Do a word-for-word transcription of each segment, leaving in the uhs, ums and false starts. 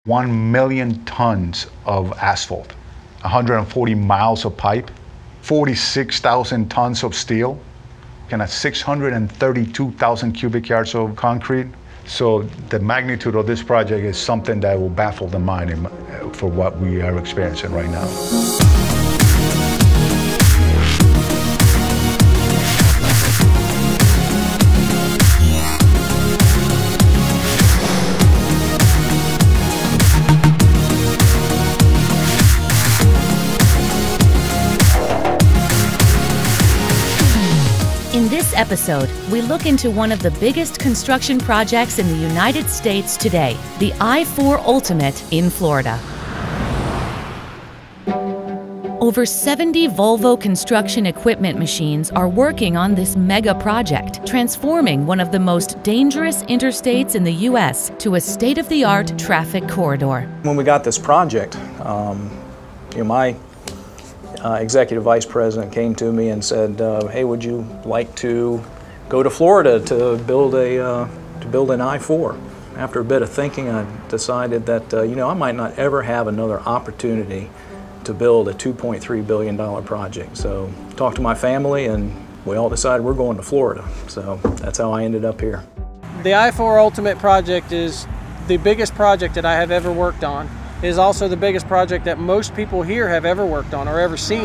One million tons of asphalt, one hundred forty miles of pipe, forty-six thousand tons of steel, and six hundred thirty-two thousand cubic yards of concrete. So the magnitude of this project is something that will baffle the mind in, for what we are experiencing right now. In this episode, we look into one of the biggest construction projects in the United States today, the I four Ultimate in Florida. Over seventy Volvo construction equipment machines are working on this mega project, transforming one of the most dangerous interstates in the U S to a state-of-the-art traffic corridor. When we got this project, um, you know, my Uh, executive vice president came to me and said, uh, "Hey, would you like to go to Florida to build a uh, to build an I four?" After a bit of thinking, I decided that uh, you know I might not ever have another opportunity to build a two point three billion dollar project. So, talked to my family, and we all decided we're going to Florida. So that's how I ended up here. The I four Ultimate project is the biggest project that I have ever worked on. It is also the biggest project that most people here have ever worked on or ever seen.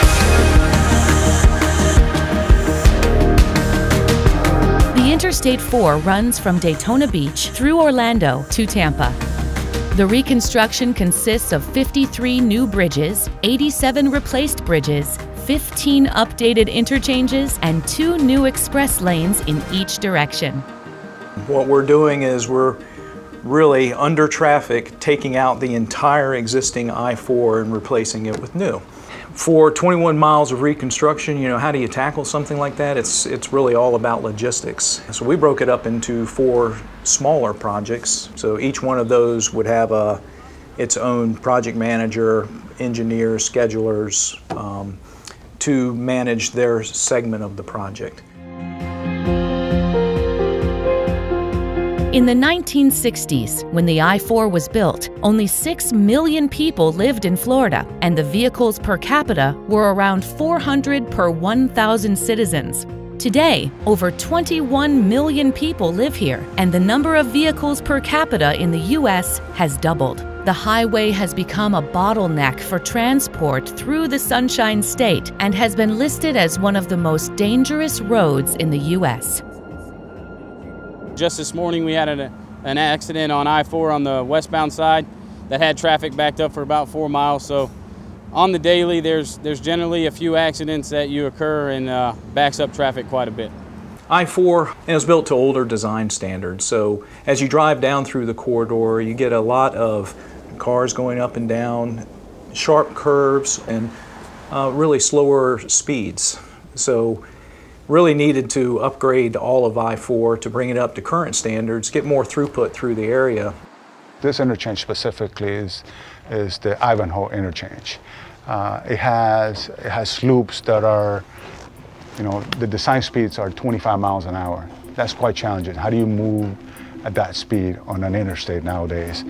The Interstate four runs from Daytona Beach through Orlando to Tampa. The reconstruction consists of fifty-three new bridges, eighty-seven replaced bridges, fifteen updated interchanges, and two new express lanes in each direction. What we're doing is we're really under traffic, taking out the entire existing I four and replacing it with new. For twenty-one miles of reconstruction, you know, how do you tackle something like that? It's, it's really all about logistics. So we broke it up into four smaller projects. So each one of those would have a, its own project manager, engineers, schedulers, um, to manage their segment of the project. In the nineteen sixties, when the I four was built, only six million people lived in Florida, and the vehicles per capita were around four hundred per one thousand citizens. Today, over twenty-one million people live here, and the number of vehicles per capita in the U S has doubled. The highway has become a bottleneck for transport through the Sunshine State and has been listed as one of the most dangerous roads in the U S Just this morning we had an, an accident on I four on the westbound side that had traffic backed up for about four miles. So on the daily there's, there's generally a few accidents that you occur and uh, backs up traffic quite a bit. I four is built to older design standards, so as you drive down through the corridor you get a lot of cars going up and down, sharp curves, and uh, really slower speeds. So really needed to upgrade all of I four to bring it up to current standards, get more throughput through the area. This interchange specifically is, is the Ivanhoe interchange. Uh, it has, it has loops that are, you know, the design speeds are twenty-five miles an hour. That's quite challenging. How do you move at that speed on an interstate nowadays?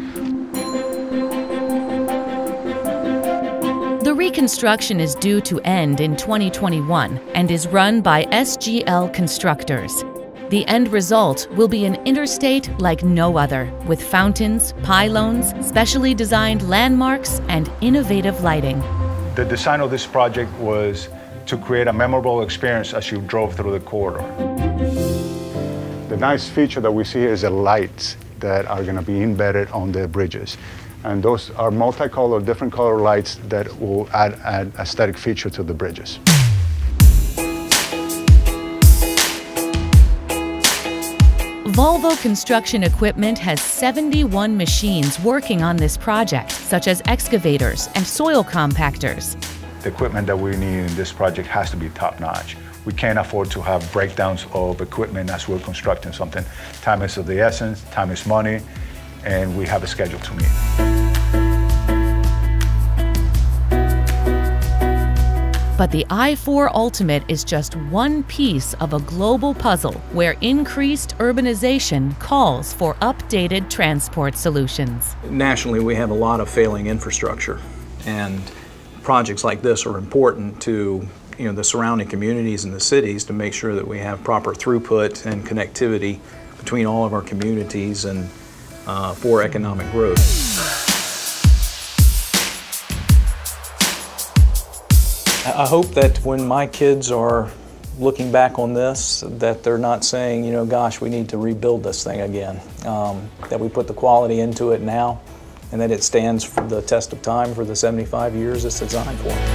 The reconstruction is due to end in twenty twenty-one and is run by S G L Constructors. The end result will be an interstate like no other, with fountains, pylons, specially designed landmarks, and innovative lighting. The design of this project was to create a memorable experience as you drove through the corridor. The nice feature that we see here is the lights that are going to be embedded on the bridges. And those are multicolored, different color lights that will add an aesthetic feature to the bridges. Volvo Construction Equipment has seventy-one machines working on this project, such as excavators and soil compactors. The equipment that we need in this project has to be top-notch. We can't afford to have breakdowns of equipment as we're constructing something. Time is of the essence, time is money, and we have a schedule to meet. But the I four Ultimate is just one piece of a global puzzle where increased urbanization calls for updated transport solutions. Nationally, we have a lot of failing infrastructure, and projects like this are important to you know, the surrounding communities and the cities to make sure that we have proper throughput and connectivity between all of our communities and uh, for economic growth. I hope that when my kids are looking back on this, that they're not saying, you know, gosh, we need to rebuild this thing again. Um, that we put the quality into it now, and that it stands for the test of time for the seventy-five years it's designed for.